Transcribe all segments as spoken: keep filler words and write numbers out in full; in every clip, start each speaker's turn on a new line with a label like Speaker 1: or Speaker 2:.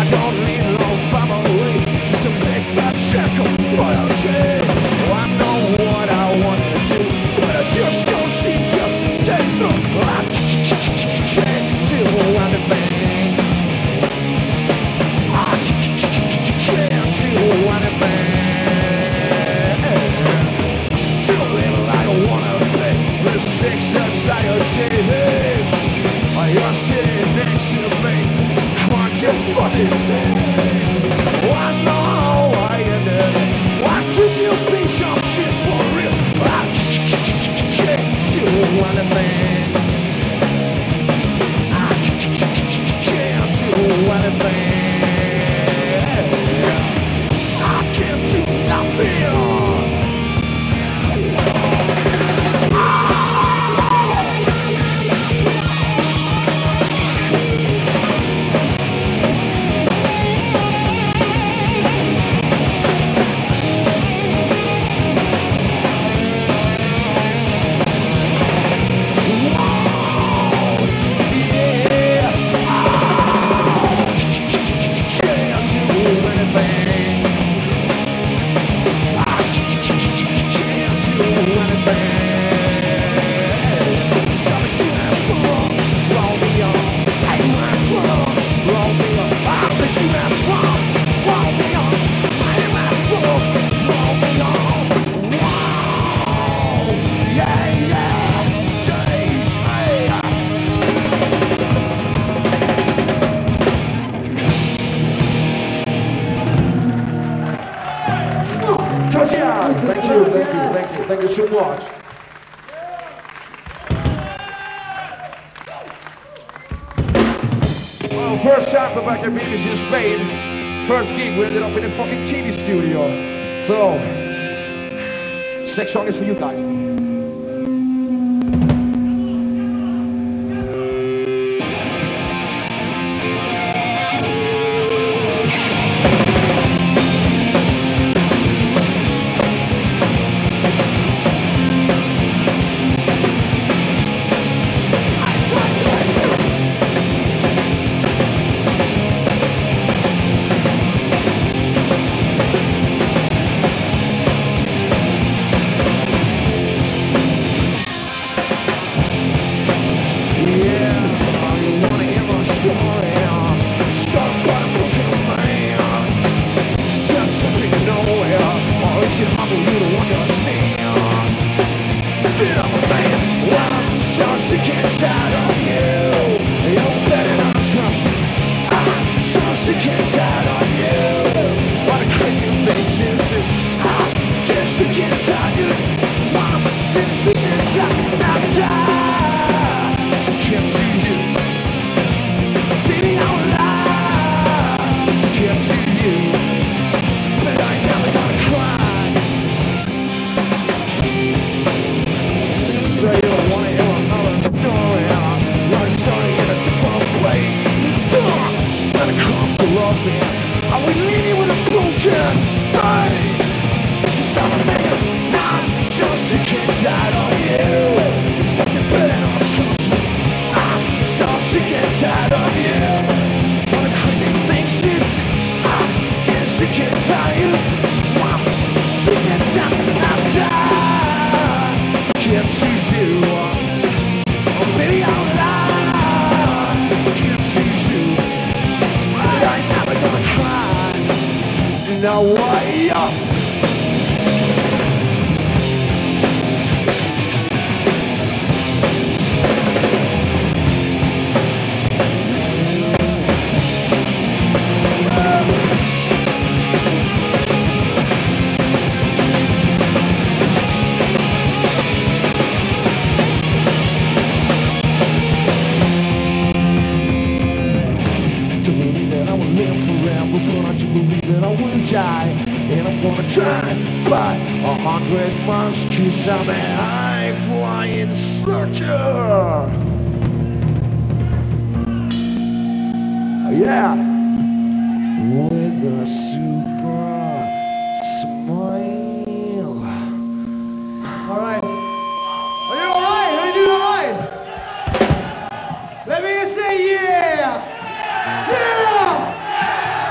Speaker 1: I don't need no family, just a big fat check of royalty. Oh, I know what I want to do, but I just don't seem to take the I can't do anything. I can't do anything. Too little I don't want to be with a sick society. You're sitting next to me, can't you fucking see? Oh, I know I ended it. Why could you be some shit for real? I can't do anything. I can't do anything. I can't do nothing. Thank you, thank you, thank you, thank you so much. Well, first time for back at Beavis in Spain. First gig, we ended up in a fucking T V studio. So, this next song is for you guys. Are we leading with a broken mind? Just I'm a man, not just a kid out on you. Just fucking put it on trust. I'm just a kid out on you. All the crazy things you do, I'm just a kid out you. I'm sick and tired after. Can't see you. Oh baby, I'm alive. Can't see you. But I ain't never gonna cry. Now why up? And I'm gonna try by a hundred miles cause I'm a high flying searcher. Yeah. With a super smile. Alright. Are you alright? Are you doing alright? Let me just say yeah. Yeah.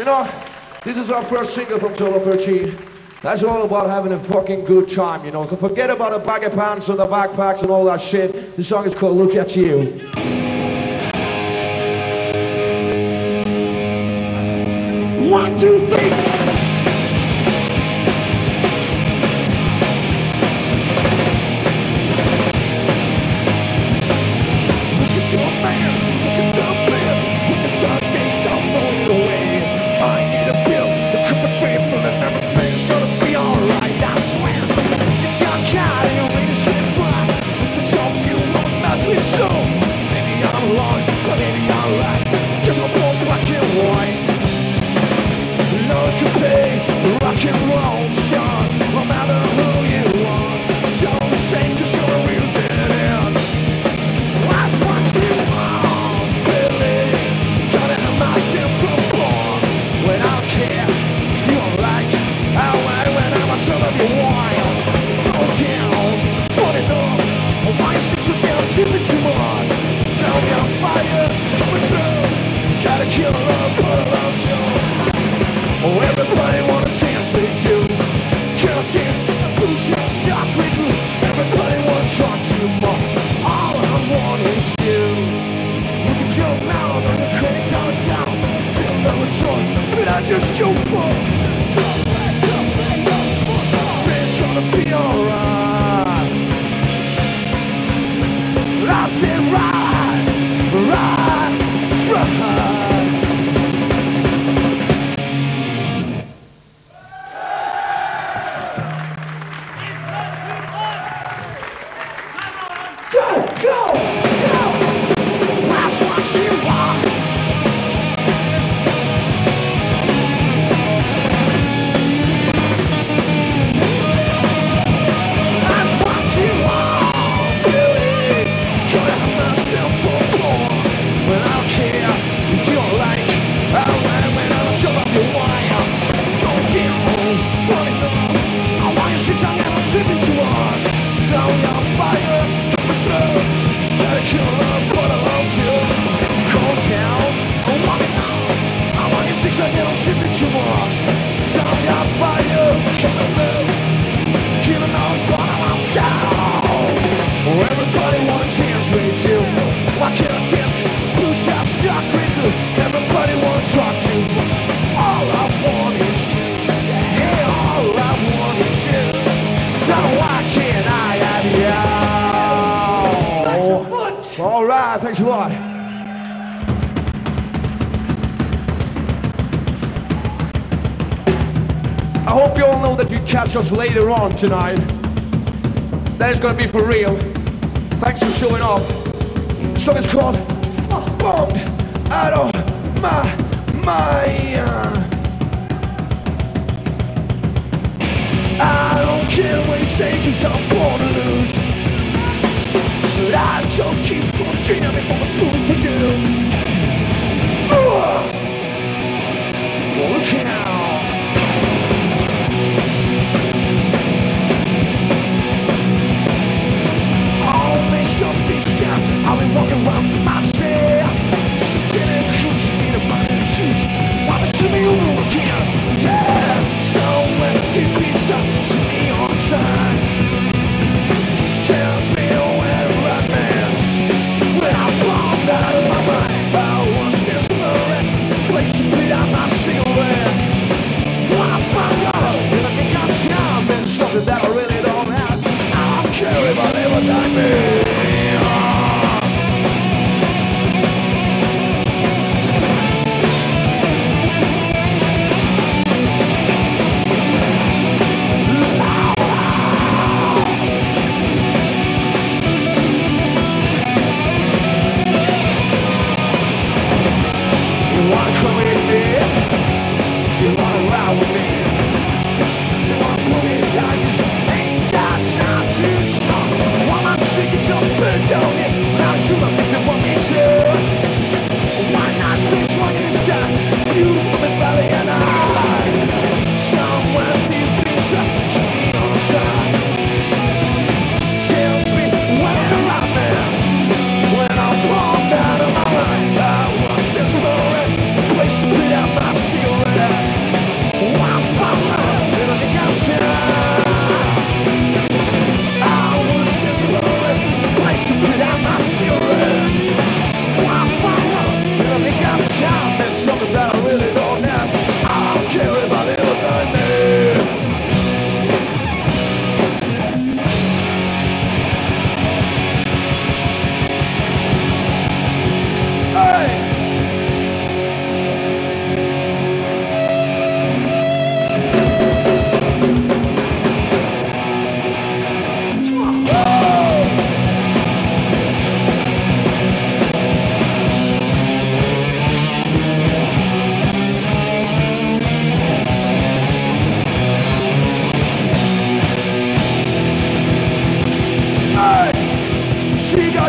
Speaker 1: know, this is our first single from Solo thirteen. That's all about having a fucking good time, you know. So forget about the baggy pants and the backpacks and all that shit. The song is called Look At You. One, two, three. Rock and roll, Sean, no matter who you are. So same cause you're a real dead end. That's what you want, really. Gotta have myself perform. When I care, you're right. I went when I'm a son of your wild. Go down, turn it up. Oh, why you sit so down, tip it too much. Now we on fire, coming through. Gotta kill love, put a love to. Oh, everybody wanna dance, they do. Can't dance, booze, you're stuck with you. Everybody wanna talk to you more. All I want is you. You can jump out on the crank down, down. Feel no choice, but I just go for it. It's gonna be alright. I said right, right, right. All right, thanks a lot. I hope you all know that you catch us later on tonight. That is going to be for real. Thanks for showing up. The song is called Bombed Out of My Mind. I don't care what you say, cause I'm born to lose. But I don't keep from dreaming for the fool for you. Uh, look out. Always up this time, I'll be walking around myself. Sitting in cruising in a money shoes. Why to me over again? Yeah. So when I keep this up to me on side.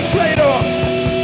Speaker 1: much later.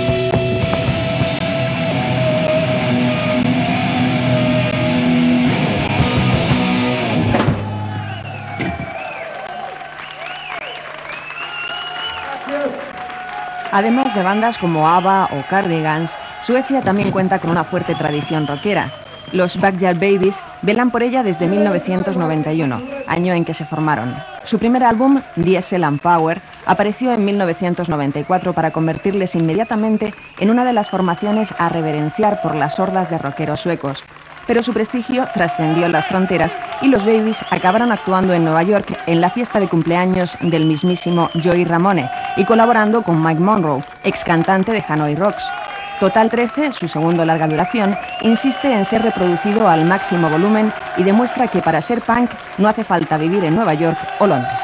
Speaker 2: Además de bandas como ABBA o Cardigans, Suecia también cuenta con una fuerte tradición rockera. Los Backyard Babies velan por ella desde mil novecientos noventa y uno, año en que se formaron. Su primer álbum, Diesel and Power, apareció en mil novecientos noventa y cuatro para convertirles inmediatamente en una de las formaciones a reverenciar por las hordas de rockeros suecos. Pero su prestigio trascendió las fronteras y los Babies acabaron actuando en Nueva York en la fiesta de cumpleaños del mismísimo Joey Ramone y colaborando con Mike Monroe, ex cantante de Hanoi Rocks. Total trece, su segundo larga duración, insiste en ser reproducido al máximo volumen y demuestra que para ser punk no hace falta vivir en Nueva York o Londres.